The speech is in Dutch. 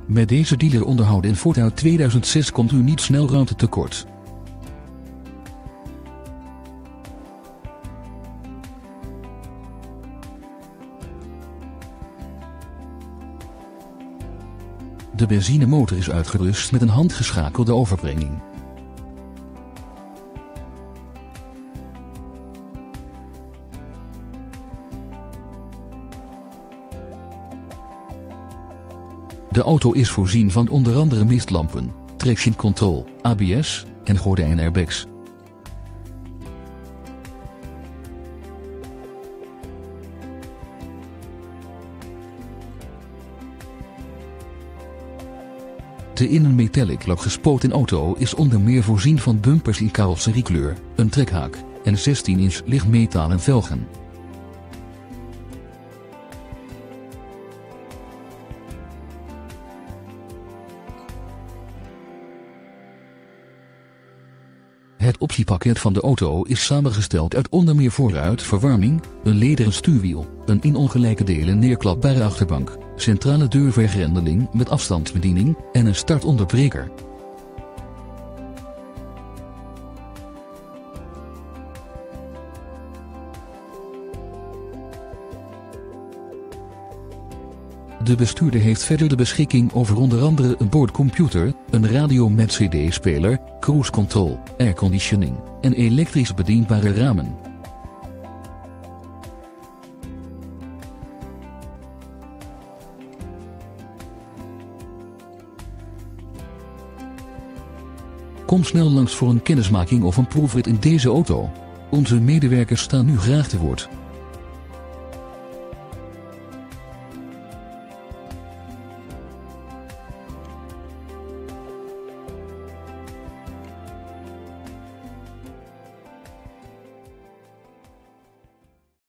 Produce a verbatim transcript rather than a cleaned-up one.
Met deze dealer onderhoud en Ford uit tweeduizend zes komt u niet snel ruimte tekort. De benzinemotor is uitgerust met een handgeschakelde overbrenging. De auto is voorzien van onder andere mistlampen, traction control, A B S en gordijnairbags. De in een metallic lak gespoten auto is onder meer voorzien van bumpers in carrosseriekleur, een trekhaak en zestien inch lichtmetalen velgen. Het optiepakket van de auto is samengesteld uit onder meer vooruitverwarming, een lederen stuurwiel, een in ongelijke delen neerklapbare achterbank, centrale deurvergrendeling met afstandsbediening en een startonderbreker. De bestuurder heeft verder de beschikking over onder andere een boordcomputer, een radio met cd-speler, cruise control, airconditioning en elektrisch bedienbare ramen. Kom snel langs voor een kennismaking of een proefrit in deze auto. Onze medewerkers staan u graag te woord.